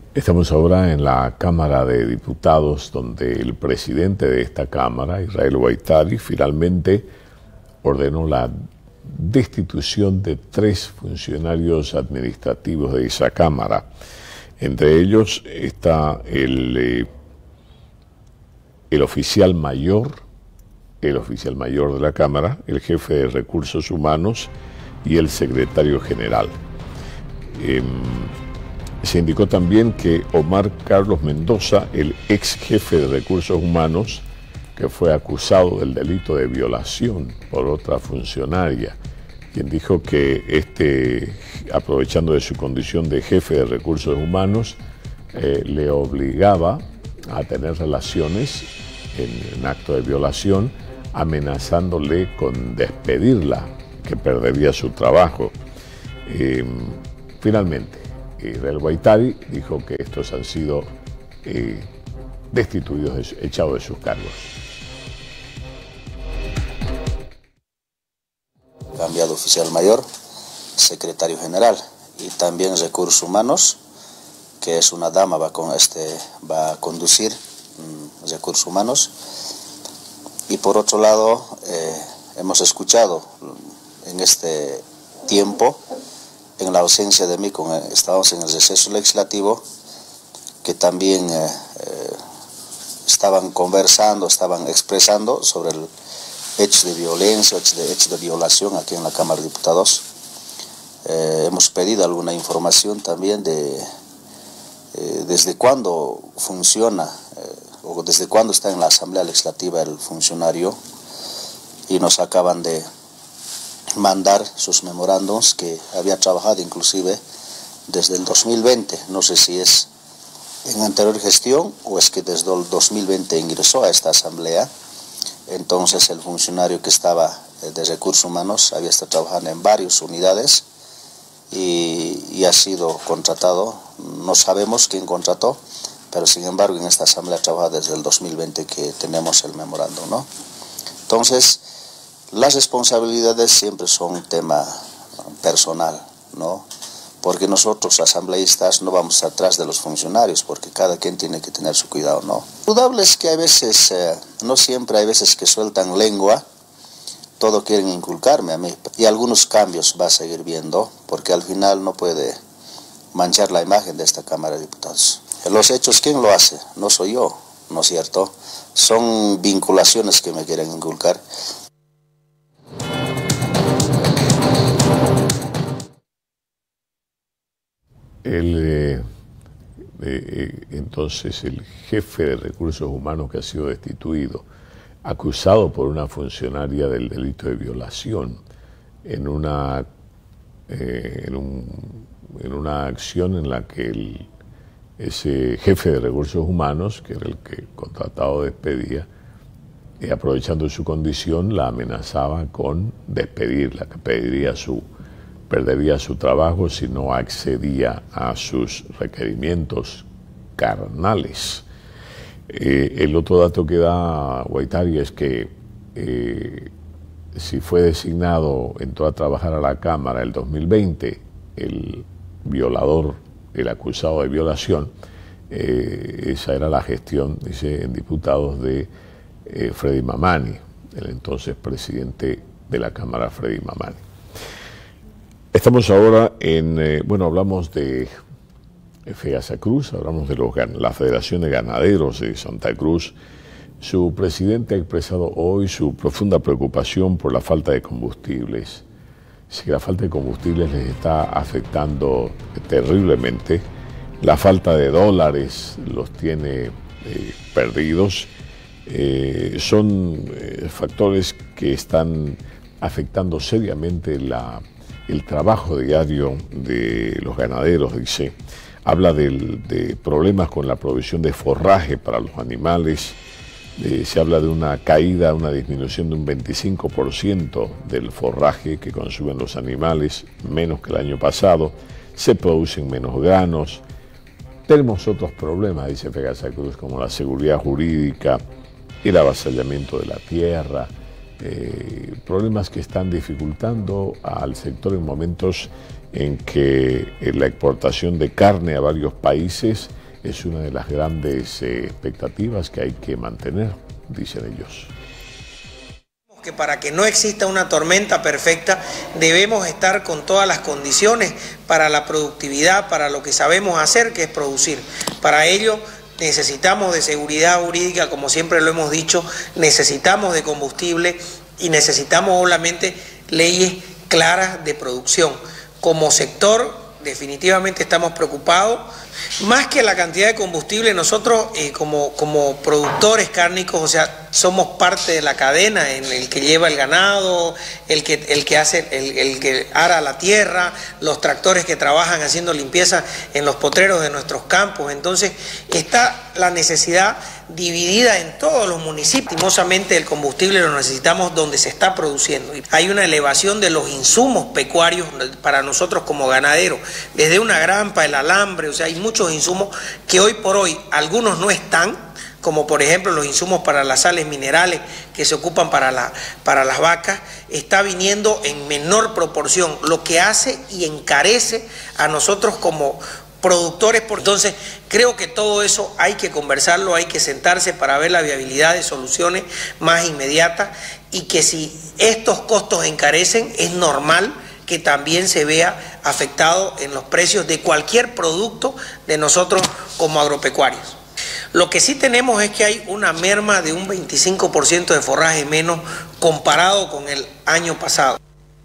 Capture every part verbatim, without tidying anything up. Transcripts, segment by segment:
Estamos ahora en la Cámara de Diputados, donde el presidente de esta Cámara, Israel Guaitari, finalmente ordenó la destitución de tres funcionarios administrativos de esa Cámara. Entre ellos está el, eh, el oficial mayor, el oficial mayor de la Cámara, el jefe de Recursos Humanos y el secretario general. Eh, Se indicó también que Omar Carlos Mendoza, el ex jefe de Recursos Humanos, que fue acusado del delito de violación por otra funcionaria, quien dijo que este, aprovechando de su condición de jefe de Recursos Humanos, eh, le obligaba a tener relaciones en, en acto de violación, amenazándole con despedirla, que perdería su trabajo. Eh, finalmente, Israel Guaitari dijo que estos han sido eh, destituidos, echados de sus cargos. Cambiado oficial mayor, secretario general y también recursos humanos, que es una dama, va, con este, va a conducir mmm, recursos humanos. Y por otro lado, eh, hemos escuchado en este tiempo, en la ausencia de mí, con, estábamos en el receso legislativo, que también eh, eh, estaban conversando, estaban expresando sobre el hecho de violencia, hecho de, hecho de violación aquí en la Cámara de Diputados. Eh, hemos pedido alguna información también de eh, desde cuándo funciona eh, o desde cuándo está en la Asamblea Legislativa el funcionario, y nos acaban de mandar sus memorándums que había trabajado inclusive desde el dos mil veinte, no sé si es en anterior gestión o es que desde el dos mil veinte ingresó a esta asamblea. Entonces el funcionario que estaba de recursos humanos había estado trabajando en varias unidades y, y ha sido contratado, no sabemos quién contrató, pero sin embargo en esta asamblea trabaja desde el dos mil veinte que tenemos el memorándum, ¿no? Entonces, las responsabilidades siempre son un tema personal, ¿no? Porque nosotros, asambleístas, no vamos atrás de los funcionarios, porque cada quien tiene que tener su cuidado, ¿no? Lo indudable es que hay veces, eh, no siempre, hay veces que sueltan lengua, todo quieren inculcarme a mí, y algunos cambios va a seguir viendo, porque al final no puede manchar la imagen de esta Cámara de Diputados. Los hechos, ¿quién lo hace? No soy yo, ¿no es cierto? Son vinculaciones que me quieren inculcar. El, eh, eh, entonces el jefe de Recursos Humanos, que ha sido destituido, acusado por una funcionaria del delito de violación en una, eh, en, un, en una acción en la que el, ese jefe de Recursos Humanos, que era el que contratado despedía, eh, aprovechando su condición, la amenazaba con despedirla, que pediría su perdería su trabajo si no accedía a sus requerimientos carnales. Eh, el otro dato que da Guaitari es que eh, si fue designado, entró a trabajar a la Cámara el dos mil veinte, el violador, el acusado de violación, eh, esa era la gestión, dice, en diputados de eh, Freddy Mamani, el entonces presidente de la Cámara, Freddy Mamani. Estamos ahora en, eh, bueno, hablamos de FEGASA Cruz, hablamos de los, la Federación de Ganaderos de Santa Cruz. Su presidente ha expresado hoy su profunda preocupación por la falta de combustibles. Dice que la falta de combustibles les está afectando terriblemente. La falta de dólares los tiene eh, perdidos. Eh, son eh, factores que están afectando seriamente la el trabajo diario de los ganaderos, dice. Habla del, de problemas con la provisión de forraje para los animales. Eh, se habla de una caída, una disminución de un veinticinco por ciento del forraje que consumen los animales, menos que el año pasado. Se producen menos granos. Tenemos otros problemas, dice FEGASA Cruz, como la seguridad jurídica, el avasallamiento de la tierra, Eh, problemas que están dificultando al sector en momentos en que eh, la exportación de carne a varios países es una de las grandes eh, expectativas que hay que mantener, dicen ellos. Que para que no exista una tormenta perfecta debemos estar con todas las condiciones para la productividad, para lo que sabemos hacer, que es producir. Para ello necesitamos de seguridad jurídica, como siempre lo hemos dicho, necesitamos de combustible y necesitamos obviamente leyes claras de producción. Como sector definitivamente estamos preocupados. Más que la cantidad de combustible, nosotros eh, como, como productores cárnicos, o sea, somos parte de la cadena en el que lleva el ganado, el que, el que hace, el, el que ara la tierra, los tractores que trabajan haciendo limpieza en los potreros de nuestros campos. Entonces está la necesidad dividida en todos los municipios. Lastimosamente el combustible lo necesitamos donde se está produciendo. Hay una elevación de los insumos pecuarios para nosotros como ganaderos, desde una grampa, el alambre, o sea, hay muchos insumos que hoy por hoy algunos no están, como por ejemplo los insumos para las sales minerales que se ocupan para, la, para las vacas, está viniendo en menor proporción, lo que hace y encarece a nosotros como productores. Entonces creo que todo eso hay que conversarlo, hay que sentarse para ver la viabilidad de soluciones más inmediatas, y que si estos costos encarecen es normal que también se vea afectado en los precios de cualquier producto de nosotros como agropecuarios. Lo que sí tenemos es que hay una merma de un veinticinco por ciento de forraje menos comparado con el año pasado.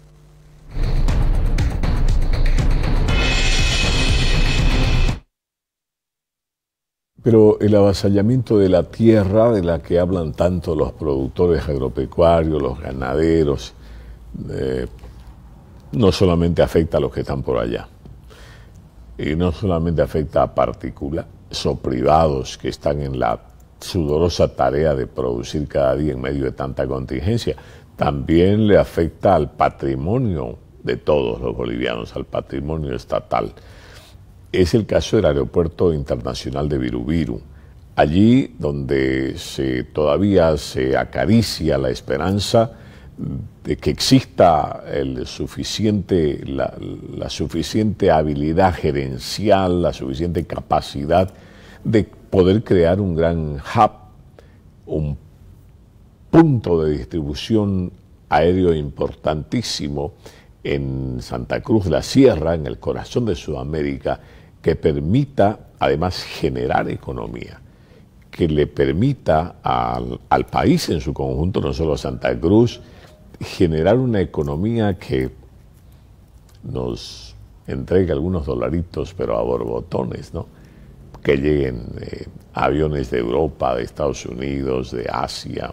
Pero el avasallamiento de la tierra, de la que hablan tanto los productores agropecuarios, los ganaderos, eh, no solamente afecta a los que están por allá, y no solamente afecta a particulares o privados que están en la sudorosa tarea de producir cada día en medio de tanta contingencia, también le afecta al patrimonio de todos los bolivianos, al patrimonio estatal. Es el caso del Aeropuerto Internacional de Birubiru, allí donde se, todavía se acaricia la esperanza de que exista el suficiente, la, la suficiente habilidad gerencial, la suficiente capacidad de poder crear un gran hub, un punto de distribución aéreo importantísimo en Santa Cruz de la Sierra, en el corazón de Sudamérica, que permita además generar economía, que le permita al, al país en su conjunto, no solo a Santa Cruz, generar una economía que nos entregue algunos dolaritos, pero a borbotones, ¿no? Que lleguen eh, aviones de Europa, de Estados Unidos, de Asia,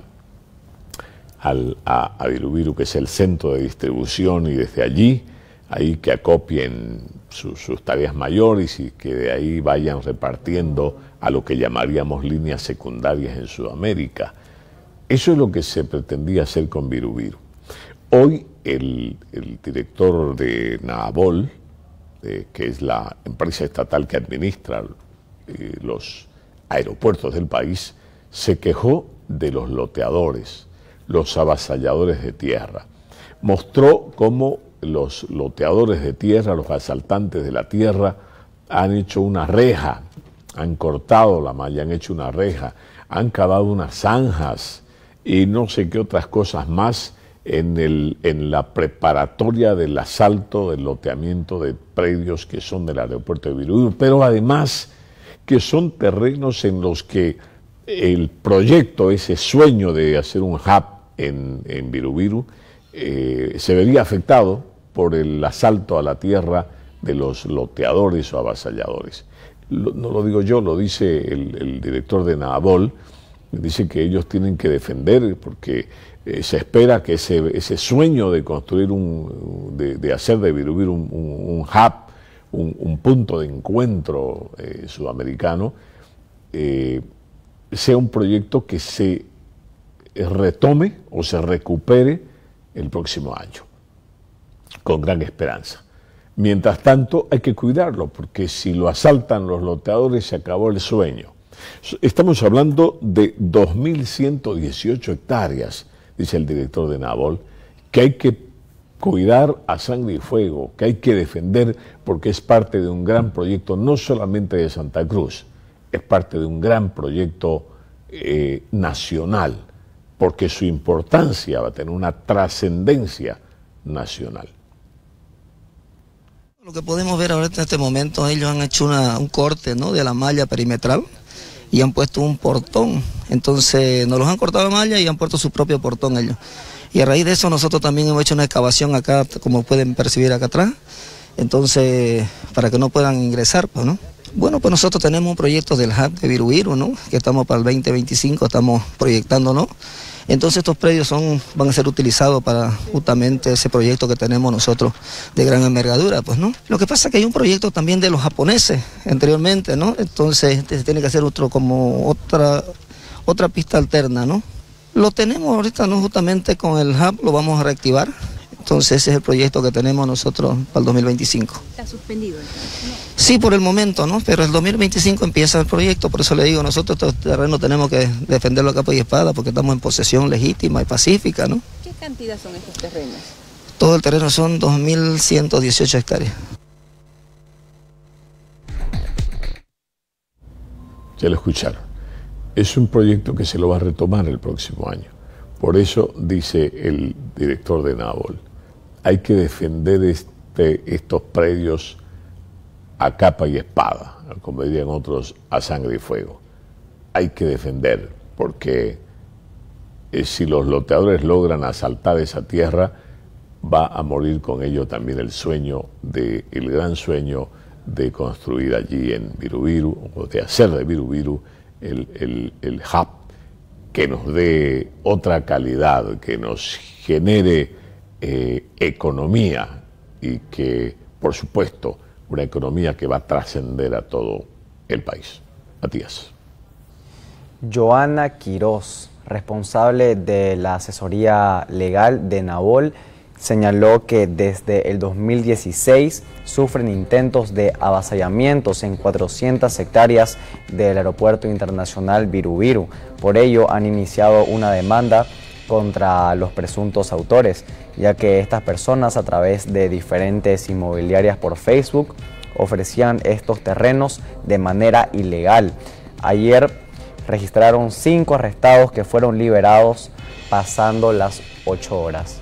al, a, a Birubiru, que es el centro de distribución, y desde allí, ahí que acopien su, sus tareas mayores y que de ahí vayan repartiendo a lo que llamaríamos líneas secundarias en Sudamérica. Eso es lo que se pretendía hacer con Birubiru. Hoy el, el director de Nahabol, eh, que es la empresa estatal que administra eh, los aeropuertos del país, se quejó de los loteadores, los avasalladores de tierra. Mostró cómo los loteadores de tierra, los asaltantes de la tierra, han hecho una reja, han cortado la malla, han hecho una reja, han cavado unas zanjas y no sé qué otras cosas más en, el, en la preparatoria del asalto, del loteamiento de predios que son del aeropuerto de Birubiru, pero además que son terrenos en los que el proyecto, ese sueño de hacer un hub en, en Birubiru, eh, se vería afectado por el asalto a la tierra de los loteadores o avasalladores. Lo, no lo digo yo, lo dice el, el director de Nahabol, dice que ellos tienen que defender porque eh, se espera que ese, ese sueño de construir un, de, de hacer de Birubiru un, un, un hub, un, un punto de encuentro eh, sudamericano, eh, sea un proyecto que se retome o se recupere el próximo año, con gran esperanza. Mientras tanto, hay que cuidarlo, porque si lo asaltan los loteadores, se acabó el sueño. Estamos hablando de dos mil ciento dieciocho hectáreas, dice el director de Nahabol, que hay que cuidar a sangre y fuego, que hay que defender porque es parte de un gran proyecto, no solamente de Santa Cruz, es parte de un gran proyecto eh, nacional, porque su importancia va a tener una trascendencia nacional. Lo que podemos ver ahora en este momento, ellos han hecho una, un corte, ¿no?, de la malla perimetral y han puesto un portón. Entonces nos los han cortado la malla y han puesto su propio portón ellos. Y a raíz de eso nosotros también hemos hecho una excavación acá, como pueden percibir acá atrás, entonces para que no puedan ingresar, pues, ¿no? Bueno, pues nosotros tenemos un proyecto del hub de Virubiru, ¿no?, que estamos para el veinte veinticinco, estamos proyectando, ¿no? Entonces estos predios son, van a ser utilizados para justamente ese proyecto que tenemos nosotros de gran envergadura, pues, ¿no? Lo que pasa es que hay un proyecto también de los japoneses anteriormente, ¿no? Entonces este, se tiene que hacer otro, como otra, otra pista alterna, ¿no? Lo tenemos ahorita, ¿no?, justamente con el hub lo vamos a reactivar. Entonces ese es el proyecto que tenemos nosotros para el dos mil veinticinco. ¿Está suspendido entonces? No. Sí, por el momento, ¿no? Pero el dos mil veinticinco empieza el proyecto, por eso le digo, nosotros estos terrenos tenemos que defenderlo a capa y espada, porque estamos en posesión legítima y pacífica, ¿no? ¿Qué cantidad son estos terrenos? Todo el terreno son dos mil ciento dieciocho hectáreas. Ya lo escucharon. Es un proyecto que se lo va a retomar el próximo año. Por eso, dice el director de Nabol, hay que defender este, estos predios a capa y espada, como dirían otros, a sangre y fuego. Hay que defender, porque eh, si los loteadores logran asaltar esa tierra, va a morir con ello también el sueño, de, el gran sueño de construir allí en Virubiru, o de hacer de Virubiru el, el, el hub que nos dé otra calidad, que nos genere eh, economía y que, por supuesto, una economía que va a trascender a todo el país. Matías. Joana Quiroz, responsable de la asesoría legal de Nabol, señaló que desde el dos mil dieciséis sufren intentos de avasallamientos en cuatrocientas hectáreas del Aeropuerto Internacional Virubiru. Por ello han iniciado una demanda contra los presuntos autores, ya que estas personas a través de diferentes inmobiliarias por Facebook ofrecían estos terrenos de manera ilegal. Ayer registraron cinco arrestados que fueron liberados pasando las ocho horas.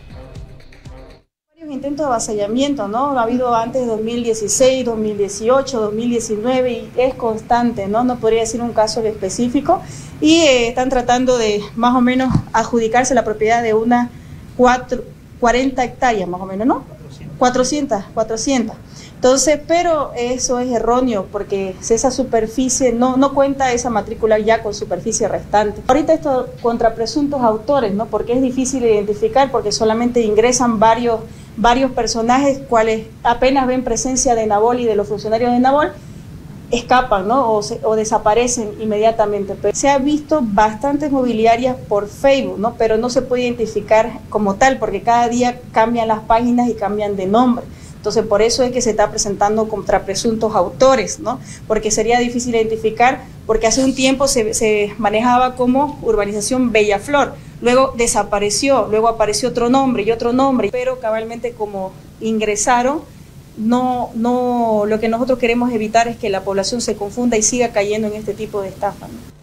Varios intentos de avasallamiento, ¿no? Ha habido antes de dos mil dieciséis, dos mil dieciocho, dos mil diecinueve y es constante, ¿no? No podría decir un caso específico y eh, están tratando de más o menos adjudicarse la propiedad de unas cuarenta hectáreas más o menos, ¿no? cuatrocientas, cuatrocientas. Entonces, pero eso es erróneo porque esa superficie no, no cuenta esa matrícula ya con superficie restante. Ahorita esto contra presuntos autores, ¿no? Porque es difícil identificar porque solamente ingresan varios, varios personajes cuales apenas ven presencia de Nabol y de los funcionarios de Nabol, escapan, ¿no? O, se, o desaparecen inmediatamente. Pero se ha visto bastantes mobiliarias por Facebook, ¿no? Pero no se puede identificar como tal porque cada día cambian las páginas y cambian de nombre. Entonces, por eso es que se está presentando contra presuntos autores, ¿no? Porque sería difícil identificar, porque hace un tiempo se, se manejaba como Urbanización Bellaflor, luego desapareció, luego apareció otro nombre y otro nombre, pero cabalmente como ingresaron, no, no, lo que nosotros queremos evitar es que la población se confunda y siga cayendo en este tipo de estafa, ¿no?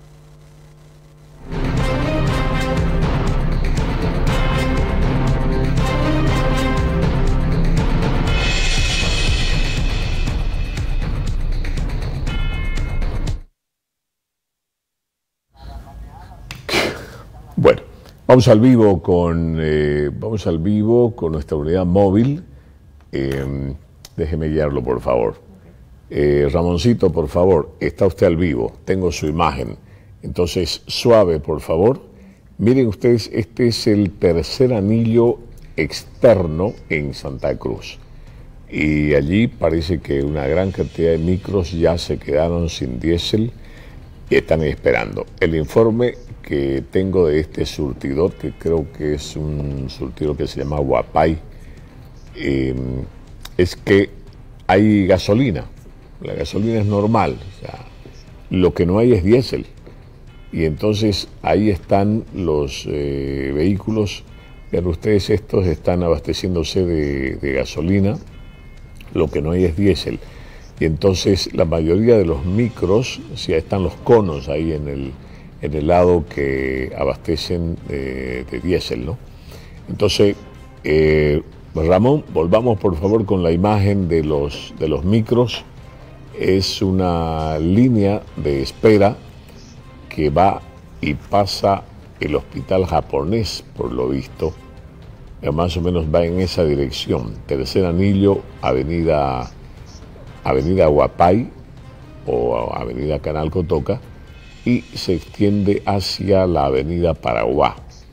Bueno, vamos al vivo con eh, vamos al vivo con nuestra unidad móvil. Eh, déjeme guiarlo, por favor. Eh, Ramoncito, por favor, está usted al vivo. Tengo su imagen. Entonces, suave, por favor. Miren ustedes, este es el tercer anillo externo en Santa Cruz. Y allí parece que una gran cantidad de micros ya se quedaron sin diésel y están esperando. El informe que tengo de este surtidor, que creo que es un surtidor que se llama Guapay, eh, es que hay gasolina. La gasolina es normal, o sea, lo que no hay es diésel. Y entonces ahí están los eh, vehículos, vean ustedes, estos están abasteciéndose de, de gasolina, lo que no hay es diésel. y entonces la mayoría de los micros, o sea, están los conos ahí en el, en el lado que abastecen de, de diésel, ¿no? Entonces, eh, Ramón, volvamos por favor con la imagen de los, de los micros. Es una línea de espera que va y pasa el hospital japonés, por lo visto, que más o menos va en esa dirección. Tercer anillo, avenida, avenida Huapay o avenida Canal Cotoca, y se extiende hacia la avenida Paraguá.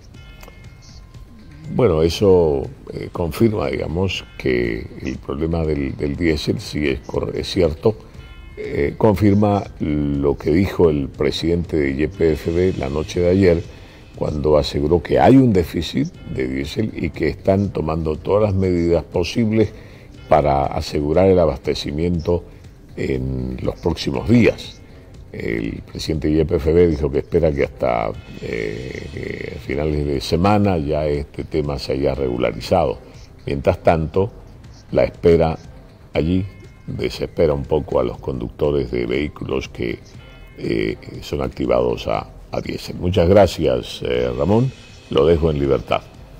Bueno, eso eh, confirma, digamos, que el problema del, del diésel, sí es, es cierto, eh, confirma lo que dijo el presidente de Y P F B la noche de ayer, cuando aseguró que hay un déficit de diésel y que están tomando todas las medidas posibles para asegurar el abastecimiento en los próximos días. El presidente de Y P F B dijo que espera que hasta eh, finales de semana ya este tema se haya regularizado. Mientras tanto, la espera allí desespera un poco a los conductores de vehículos que eh, son activados a, a diésel. Muchas gracias, eh, Ramón. Lo dejo en libertad.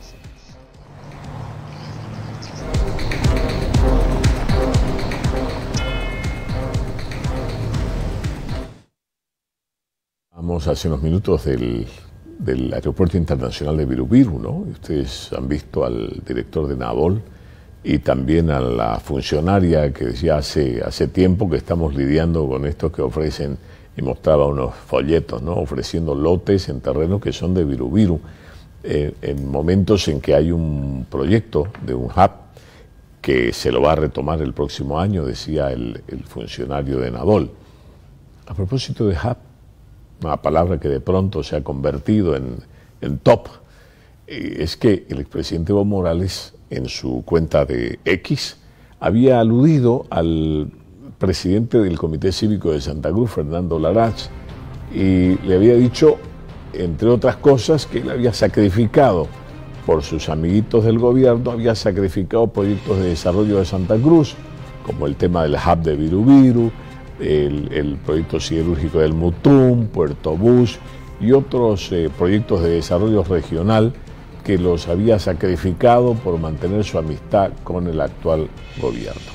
Vamos hace unos minutos del, del Aeropuerto Internacional de Virubiru, ¿no? Ustedes han visto al director de Navol y también a la funcionaria que decía hace, hace tiempo que estamos lidiando con estos que ofrecen, y mostraba unos folletos, ¿no? Ofreciendo lotes en terrenos que son de Virubiru, eh, en momentos en que hay un proyecto de un hub que se lo va a retomar el próximo año, decía el, el funcionario de Navol. A propósito de hub, una palabra que de pronto se ha convertido en, en top, eh, es que el expresidente Evo Morales en su cuenta de X había aludido al presidente del Comité Cívico de Santa Cruz, Fernando Larach, y le había dicho, entre otras cosas, que él había sacrificado por sus amiguitos del gobierno, había sacrificado proyectos de desarrollo de Santa Cruz, como el tema del hub de Virubiru, el, el proyecto siderúrgico del Mutum, Puerto Bus y otros eh, proyectos de desarrollo regional que los había sacrificado por mantener su amistad con el actual gobierno.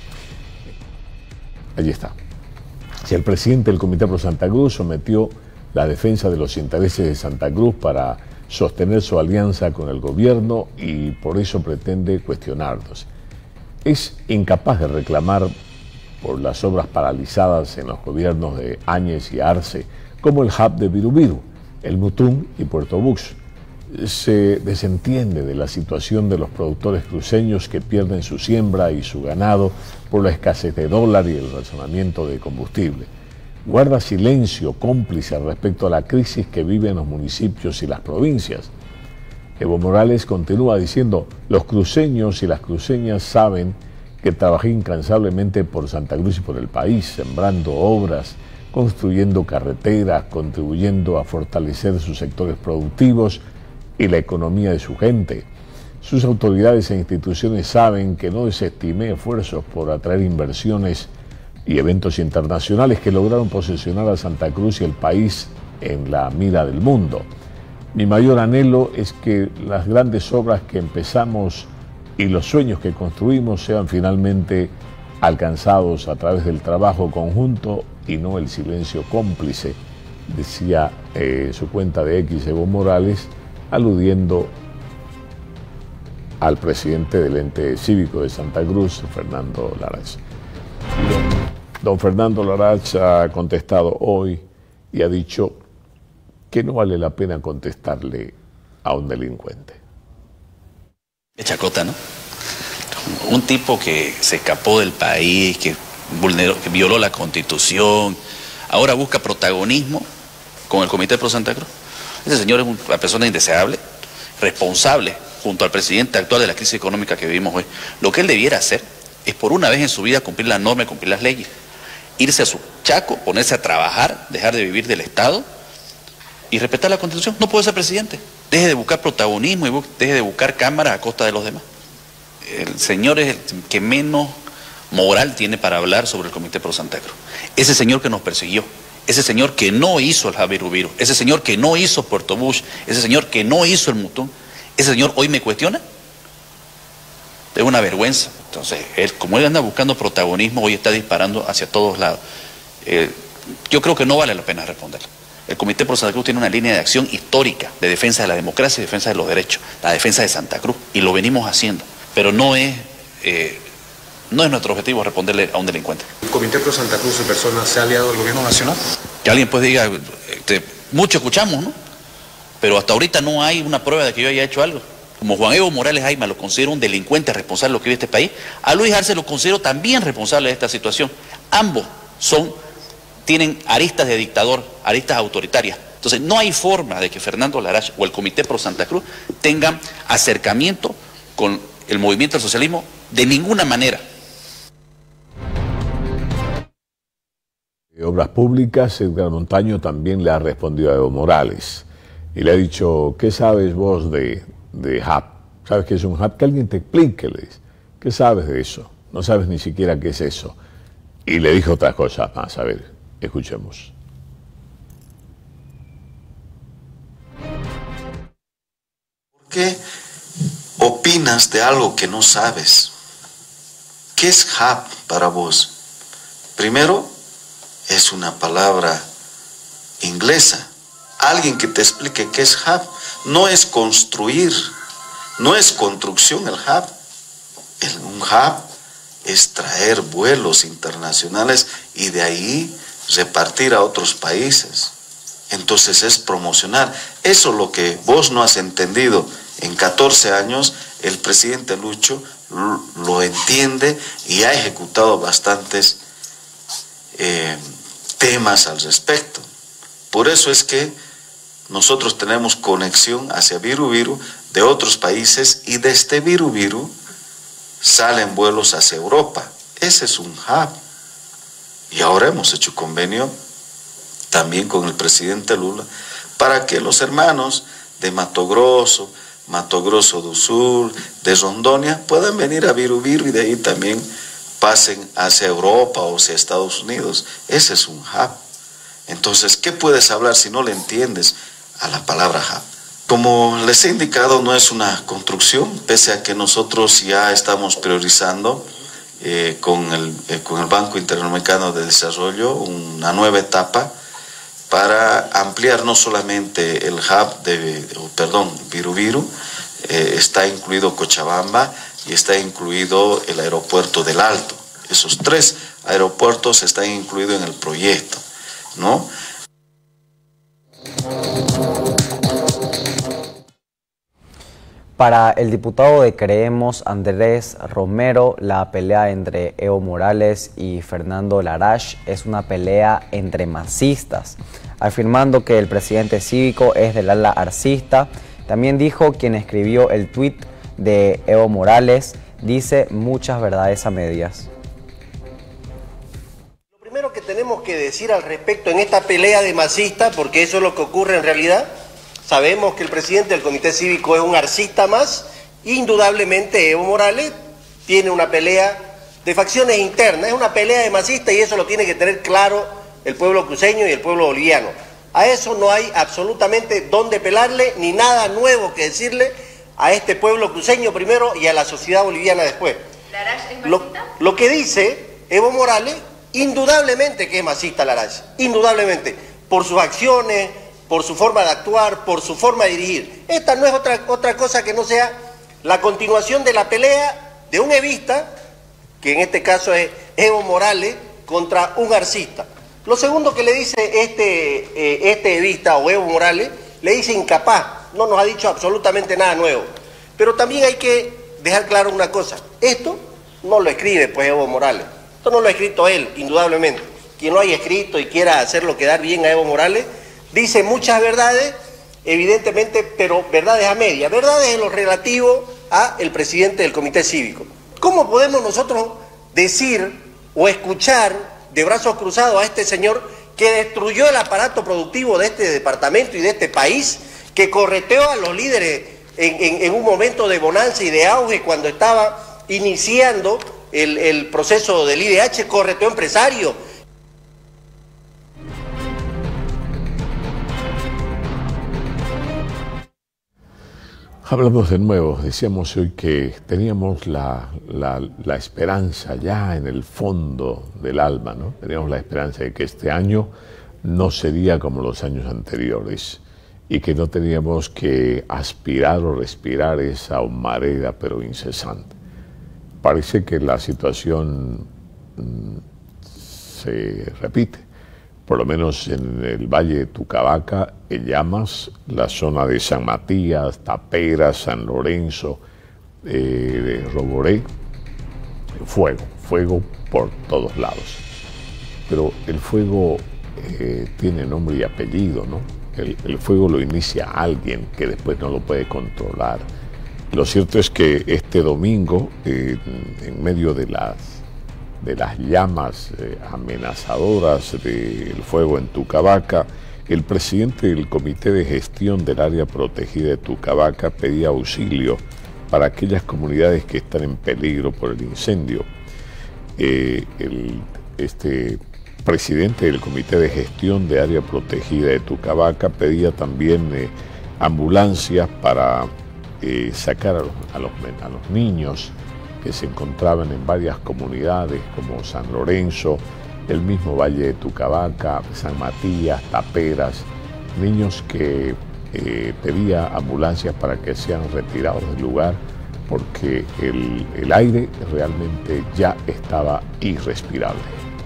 Allí está. Si el presidente del Comité Pro Santa Cruz sometió la defensa de los intereses de Santa Cruz para sostener su alianza con el gobierno y por eso pretende cuestionarlos. Es incapaz de reclamar por las obras paralizadas en los gobiernos de Áñez y Arce, como el hub de Virubiru, el Mutum y Puerto Bux. Se desentiende de la situación de los productores cruceños que pierden su siembra y su ganado por la escasez de dólar y el razonamiento de combustible. Guarda silencio cómplice respecto a la crisis que viven los municipios y las provincias. Evo Morales continúa diciendo, los cruceños y las cruceñas saben que trabajé incansablemente por Santa Cruz y por el país, sembrando obras, construyendo carreteras, contribuyendo a fortalecer sus sectores productivos y la economía de su gente. Sus autoridades e instituciones saben que no desestimé esfuerzos por atraer inversiones y eventos internacionales que lograron posicionar a Santa Cruz y el país en la mira del mundo. Mi mayor anhelo es que las grandes obras que empezamos y los sueños que construimos sean finalmente alcanzados a través del trabajo conjunto y no el silencio cómplice, decía eh, su cuenta de X Evo Morales, aludiendo al presidente del ente cívico de Santa Cruz, Fernando Larach. Don Fernando Larach ha contestado hoy y ha dicho que no vale la pena contestarle a un delincuente. Es chacota, ¿no? Un tipo que se escapó del país, que, vulneró, que violó la Constitución, ahora busca protagonismo con el Comité Pro Santa Cruz. Ese señor es una persona indeseable, responsable, junto al presidente actual de la crisis económica que vivimos hoy. Lo que él debiera hacer es por una vez en su vida cumplir las normas, cumplir las leyes, irse a su chaco, ponerse a trabajar, dejar de vivir del Estado y respetar la Constitución. No puede ser presidente. Deje de buscar protagonismo y deje de buscar cámaras a costa de los demás. El señor es el que menos moral tiene para hablar sobre el Comité Pro Santa Cruz? Ese señor que nos persiguió, ese señor que no hizo el Javier Viru, ese señor que no hizo Puerto Bush, ese señor que no hizo el Mutún, ese señor hoy me cuestiona. Es una vergüenza. Entonces, él, como él anda buscando protagonismo, hoy está disparando hacia todos lados. Eh, yo creo que no vale la pena responder. El Comité Pro Santa Cruz tiene una línea de acción histórica de defensa de la democracia y defensa de los derechos, la defensa de Santa Cruz, y lo venimos haciendo. Pero no es, eh, no es nuestro objetivo responderle a un delincuente. ¿El Comité Pro Santa Cruz en persona se ha aliado al gobierno nacional? Que alguien pues diga, este, mucho escuchamos, ¿no? Pero hasta ahorita no hay una prueba de que yo haya hecho algo. Como Juan Evo Morales Ayma lo considero un delincuente responsable de lo que vive este país, a Luis Arce lo considero también responsable de esta situación. Ambos son, tienen aristas de dictador, aristas autoritarias. Entonces no hay forma de que Fernando Larach o el Comité Pro Santa Cruz tengan acercamiento con el movimiento del socialismo de ninguna manera. Obras Públicas, Edgar Montaño también le ha respondido a Evo Morales y le ha dicho, ¿qué sabes vos de, de H A P? ¿Sabes qué es un H A P? Que alguien te explique, le dice. ¿Qué sabes de eso? No sabes ni siquiera qué es eso. Y le dijo otra cosa más, a ver, escuchemos. ¿Por qué opinas de algo que no sabes? ¿Qué es H A P para vos? Primero, es una palabra inglesa. Alguien que te explique qué es H A P. No es construir, no es construcción el H A P. El, un H A P es traer vuelos internacionales y de ahí repartir a otros países. Entonces es promocionar. Eso es lo que vos no has entendido. En catorce años el presidente Lucho lo entiende y ha ejecutado bastantes eh, temas al respecto. Por eso es que nosotros tenemos conexión hacia Viru Viru de otros países y desde Viru Viru salen vuelos hacia Europa. Ese es un hub. Y ahora hemos hecho convenio también con el presidente Lula para que los hermanos de Mato Grosso, Mato Grosso do Sul, de Rondônia puedan venir a Viru Viru y de ahí también pasen hacia Europa o hacia Estados Unidos. Ese es un hub. Entonces, ¿qué puedes hablar si no le entiendes a la palabra hub? Como les he indicado, no es una construcción, pese a que nosotros ya estamos priorizando eh, con, el, eh, con el Banco Interamericano de Desarrollo una nueva etapa para ampliar no solamente el hub de, de perdón, Viru Viru, eh, está incluido Cochabamba y está incluido el aeropuerto del Alto. Esos tres aeropuertos están incluidos en el proyecto, ¿no? Para el diputado de Creemos, Andrés Romero, la pelea entre Evo Morales y Fernando Larach es una pelea entre masistas, afirmando que el presidente cívico es del ala arcista. También dijo quien escribió el tuit de Evo Morales, dice muchas verdades a medias. Lo primero que tenemos que decir al respecto en esta pelea de masistas, porque eso es lo que ocurre en realidad, sabemos que el presidente del Comité Cívico es un arcista más, indudablemente Evo Morales tiene una pelea de facciones internas, es una pelea de masistas y eso lo tiene que tener claro el pueblo cruceño y el pueblo boliviano. A eso no hay absolutamente dónde pelarle ni nada nuevo que decirle a este pueblo cruceño primero y a la sociedad boliviana después. ¿Larach es masista? Lo, lo que dice Evo Morales, indudablemente que es masista Larach, indudablemente, por sus acciones, por su forma de actuar, por su forma de dirigir. Esta no es otra, otra cosa que no sea la continuación de la pelea de un evista, que en este caso es Evo Morales, contra un arcista. Lo segundo que le dice este, eh, este evista o Evo Morales, le dice incapaz, no nos ha dicho absolutamente nada nuevo. Pero también hay que dejar claro una cosa, esto no lo escribe pues Evo Morales, esto no lo ha escrito él, indudablemente. Quien lo haya escrito y quiera hacerlo quedar bien a Evo Morales, dice muchas verdades, evidentemente, pero verdades a media, verdades en lo relativo a el presidente del Comité Cívico. ¿Cómo podemos nosotros decir o escuchar de brazos cruzados a este señor que destruyó el aparato productivo de este departamento y de este país, que correteó a los líderes en, en, en un momento de bonanza y de auge cuando estaba iniciando el, el proceso del I D H, corre tu empresario. Hablamos de nuevo, decíamos hoy que teníamos la, la, la esperanza ya en el fondo del alma, ¿no? Teníamos la esperanza de que este año no sería como los años anteriores y que no teníamos que aspirar o respirar esa humareda pero incesante. Parece que la situación mmm, se repite. Por lo menos en el Valle de Tucabaca, en llamas, la zona de San Matías, Tapera, San Lorenzo, eh, Roboré, fuego, fuego por todos lados. Pero el fuego eh, tiene nombre y apellido, ¿no? El, el fuego lo inicia alguien que después no lo puede controlar. Lo cierto es que este domingo, eh, en medio de las de las llamas eh, amenazadoras del fuego en Tucabaca, el presidente del Comité de Gestión del Área Protegida de Tucabaca pedía auxilio para aquellas comunidades que están en peligro por el incendio. Eh, el, este presidente del Comité de Gestión de Área Protegida de Tucabaca pedía también eh, ambulancias para eh, sacar a los, a, los, a los niños que se encontraban en varias comunidades como San Lorenzo, el mismo Valle de Tucabaca, San Matías, Taperas, niños que eh, pedía ambulancias para que sean retirados del lugar porque el, el aire realmente ya estaba irrespirable.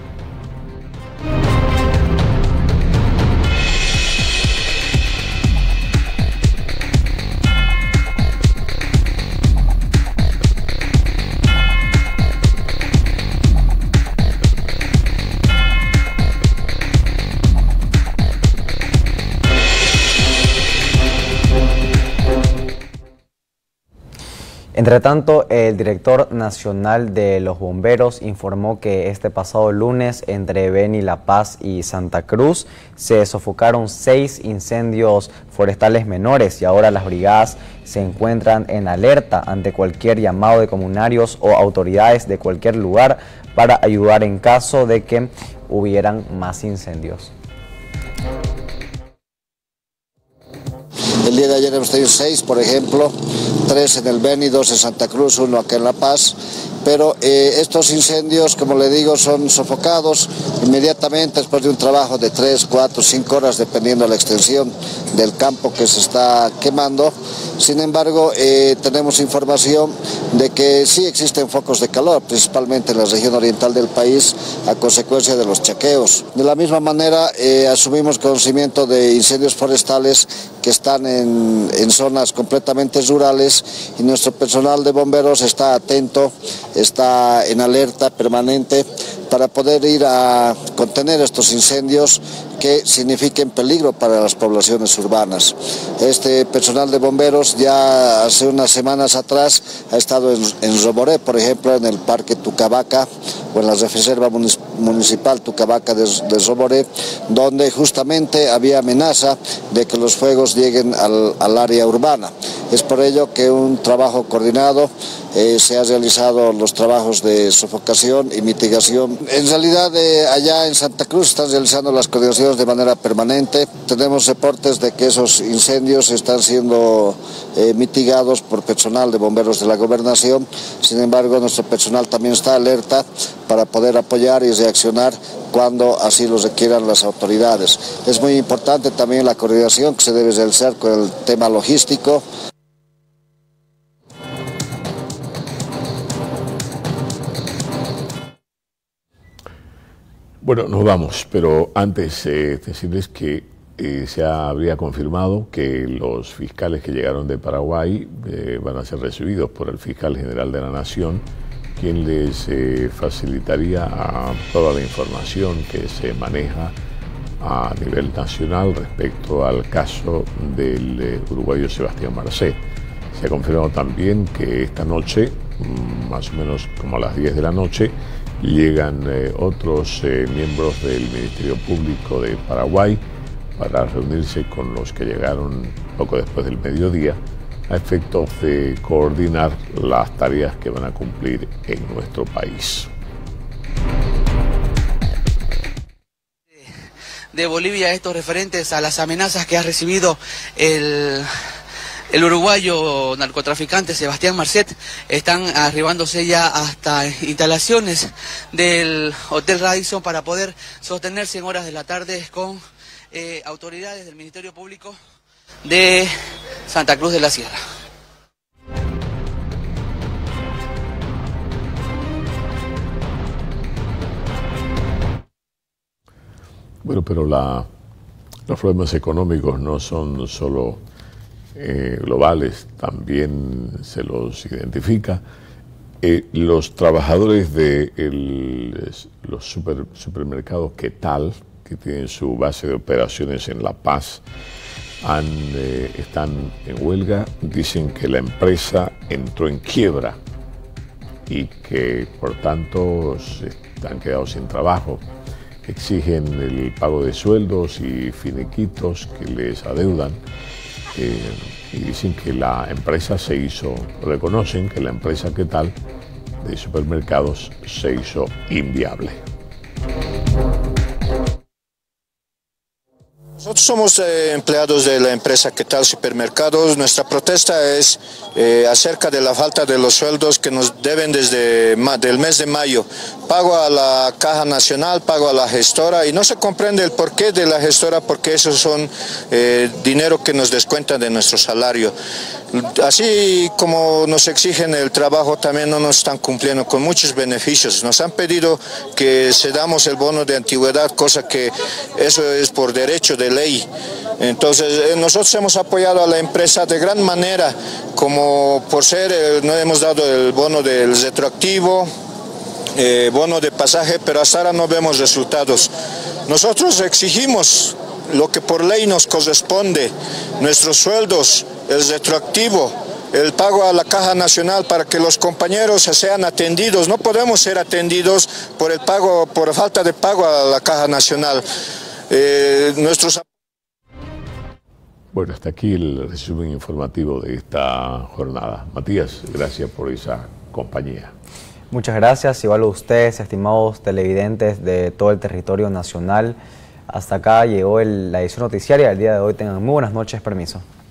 Entre tanto, el director nacional de los bomberos informó que este pasado lunes entre Beni, La Paz y Santa Cruz se sofocaron seis incendios forestales menores y ahora las brigadas se encuentran en alerta ante cualquier llamado de comunarios o autoridades de cualquier lugar para ayudar en caso de que hubieran más incendios. El día de ayer hemos tenido seis, por ejemplo, tres en el Beni, dos en Santa Cruz, uno acá en La Paz, pero eh, estos incendios, como le digo, son sofocados inmediatamente después de un trabajo de tres, cuatro, cinco horas, dependiendo de la extensión del campo que se está quemando. Sin embargo, eh, tenemos información de que sí existen focos de calor, principalmente en la región oriental del país, a consecuencia de los chaqueos. De la misma manera, eh, asumimos conocimiento de incendios forestales que están en, en zonas completamente rurales y nuestro personal de bomberos está atento, está en alerta permanente para poder ir a contener estos incendios que signifiquen peligro para las poblaciones urbanas. Este personal de bomberos ya hace unas semanas atrás ha estado en, en Roboré, por ejemplo, en el Parque Tucabaca o en la Reserva Municipal Tucabaca de, de Roboré, donde justamente había amenaza de que los fuegos lleguen al, al área urbana. Es por ello que un trabajo coordinado eh, se ha realizado los trabajos de sofocación y mitigación. En realidad eh, allá en Santa Cruz están realizando las coordinaciones de manera permanente. Tenemos reportes de que esos incendios están siendo eh, mitigados por personal de bomberos de la gobernación. Sin embargo, nuestro personal también está alerta para poder apoyar y reaccionar cuando así lo requieran las autoridades. Es muy importante también la coordinación que se debe realizar con el tema logístico. Bueno, nos vamos, pero antes eh, decirles que eh, se habría confirmado que los fiscales que llegaron de Paraguay eh, van a ser recibidos por el fiscal general de la Nación, quien les eh, facilitaría a toda la información que se maneja a nivel nacional respecto al caso del eh, uruguayo Sebastián Marcet. Se ha confirmado también que esta noche, más o menos como a las diez de la noche, llegan eh, otros eh, miembros del Ministerio Público de Paraguay para reunirse con los que llegaron poco después del mediodía a efectos de coordinar las tareas que van a cumplir en nuestro país. De Bolivia, estos referentes a las amenazas que ha recibido el, el uruguayo narcotraficante Sebastián Marcet, están arribándose ya hasta instalaciones del Hotel Radisson para poder sostenerse en horas de la tarde con eh, autoridades del Ministerio Público de Santa Cruz de la Sierra. Bueno, pero la, los problemas económicos no son solo eh, globales, también se los identifica. Eh, los trabajadores de el, los super, supermercados Quetal, que tienen su base de operaciones en La Paz, han, eh, están en huelga. Dicen que la empresa entró en quiebra y que por tanto están quedados sin trabajo. Exigen el pago de sueldos y finiquitos que les adeudan eh, y dicen que la empresa se hizo, reconocen que la empresa Quetal de supermercados se hizo inviable. Nosotros somos eh, empleados de la empresa Quetal Supermercados. Nuestra protesta es eh, acerca de la falta de los sueldos que nos deben desde ma del mes de mayo. Pago a la Caja Nacional, pago a la gestora y no se comprende el porqué de la gestora, porque esos son eh, dinero que nos descuentan de nuestro salario. Así como nos exigen el trabajo, también no nos están cumpliendo con muchos beneficios. Nos han pedido que cedamos el bono de antigüedad, cosa que eso es por derecho de ley. Entonces eh, nosotros hemos apoyado a la empresa de gran manera, como por ser, eh, no hemos dado el bono del retroactivo, eh, bono de pasaje, pero hasta ahora no vemos resultados. Nosotros exigimos lo que por ley nos corresponde, nuestros sueldos, el retroactivo, el pago a la Caja Nacional para que los compañeros sean atendidos. No podemos ser atendidos por el pago, por falta de pago a la Caja Nacional. Eh, nuestros... Bueno, hasta aquí el resumen informativo de esta jornada. Matías, gracias por esa compañía. Muchas gracias, igual a ustedes, estimados televidentes de todo el territorio nacional. Hasta acá llegó el, la edición noticiaria del día de hoy. Tengan muy buenas noches, permiso.